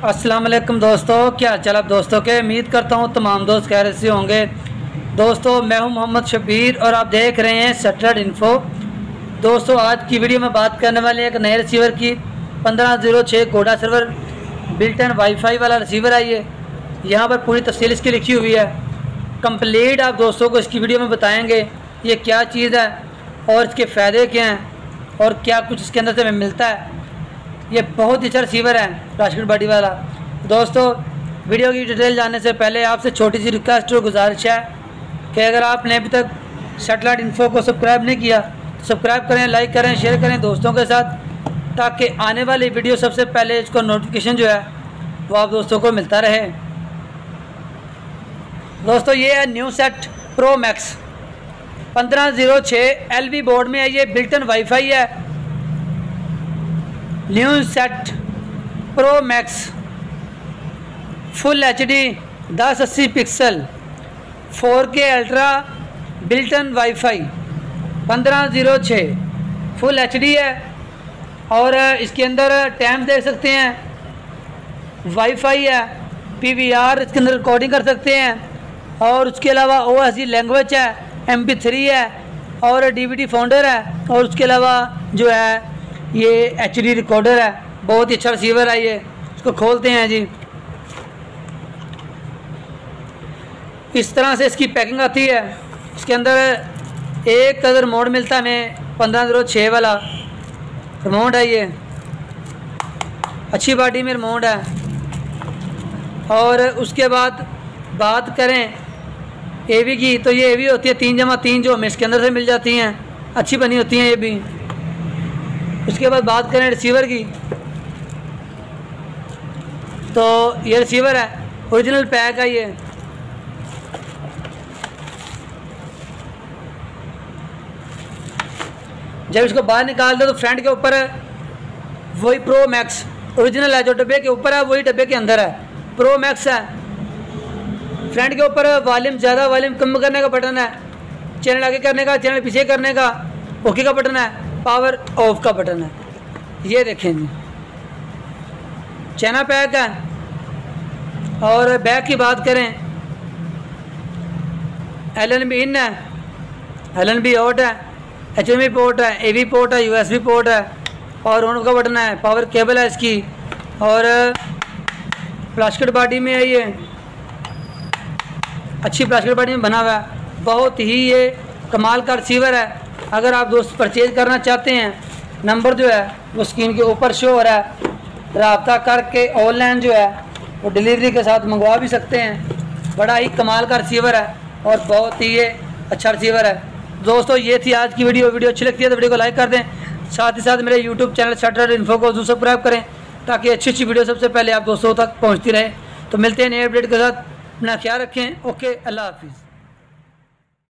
अस्सलाम वालेकुम दोस्तों, क्या हाल चाल आप दोस्तों के। उम्मीद करता हूँ तमाम दोस्त खैरियत से होंगे। दोस्तों मैं हूँ मोहम्मद शबीर और आप देख रहे हैं सैटेलाइट इन्फो। दोस्तों आज की वीडियो में बात करने वाले एक नए रिसीवर की 1506 कोडा सर्वर बिल्ट इन वाईफाई वाला रिसीवर है। ये यहाँ पर पूरी तफसील इसकी लिखी हुई है। कंप्लीट आप दोस्तों को इसकी वीडियो में बताएँगे ये क्या चीज़ है और इसके फ़ायदे क्या हैं और क्या कुछ इसके अंदर से हमें मिलता है। ये बहुत ही अच्छा रिसीवर है प्लास्टिक बॉडी वाला। दोस्तों वीडियो की डिटेल जानने से पहले आपसे छोटी सी रिक्वेस्ट और गुजारिश है कि अगर आपने अभी तक सैटेलाइट इन्फो को सब्सक्राइब नहीं किया तो सब्सक्राइब करें, लाइक करें, शेयर करें दोस्तों के साथ, ताकि आने वाली वीडियो सबसे पहले इसको नोटिफिकेशन जो है वो आप दोस्तों को मिलता रहे। दोस्तों ये है new set pro max 1506 LV board में है। ये बिल्ट इन वाईफाई है। New set pro max full HD 1080 pixel 4K ultra built in WiFi 1506 full HD है। और इसके अंदर टाइम देख सकते हैं, वाईफाई है, PVR इसके अंदर रिकॉर्डिंग कर सकते हैं और उसके अलावा OSD लैंग्वेज है, MP3 है और DVD फाउंडर है और उसके अलावा जो है ये HD रिकॉर्डर है। बहुत ही अच्छा रिसीवर है ये। इसको खोलते हैं जी। इस तरह से इसकी पैकिंग आती है। इसके अंदर एक कलर मोड मिलता है हमें 1506 वाला रिमोट है। ये अच्छी बॉडी में रिमोट है। और उसके बाद बात करें AV की तो ये AV होती है 3x3 जो हमें इसके अंदर से मिल जाती हैं, अच्छी बनी होती हैं ये भी। उसके बाद बात करें रिसीवर की तो ये रिसीवर है, ओरिजिनल पैक है ये। जब इसको बाहर निकाल दो तो फ्रंट के ऊपर है वही प्रो मैक्स ओरिजिनल है, जो डब्बे के ऊपर है वही डब्बे के अंदर है, प्रो मैक्स है। फ्रंट के ऊपर वॉल्यूम ज़्यादा वॉल्यूम कम करने का बटन है, चैनल आगे करने का, चैनल पीछे करने का, ओके का बटन है, पावर ऑफ का बटन है। ये देखें जी, चैनल पैक है। और बैक की बात करें LNB इन है, LNB आउट है, HDMI पोर्ट है, AV पोर्ट है, USB पोर्ट है और ऑन का बटन है, पावर केबल है इसकी। और प्लास्टिक बॉडी में है ये, अच्छी प्लास्टिक बॉडी में बना हुआ है। बहुत ही ये कमाल का रिसीवर है। अगर आप दोस्त परचेज करना चाहते हैं, नंबर जो है वो स्क्रीन के ऊपर शो हो रहा है, रब्ता करके ऑनलाइन जो है वो डिलीवरी के साथ मंगवा भी सकते हैं। बड़ा ही कमाल का रिसीवर है और बहुत ही ये अच्छा रिसीवर है। दोस्तों ये थी आज की वीडियो अच्छी लगती है तो वीडियो को लाइक कर दें, साथ ही साथ मेरे यूट्यूब चैनल सैटेलाइट इन्फो को जरूर सब्सक्राइब करें ताकि अच्छी वीडियो सबसे पहले आप दोस्तों तक पहुँचती रहे। तो मिलते हैं नए अपडेट के साथ, अपना ख्याल रखें। ओके, अल्लाह हाफिज़।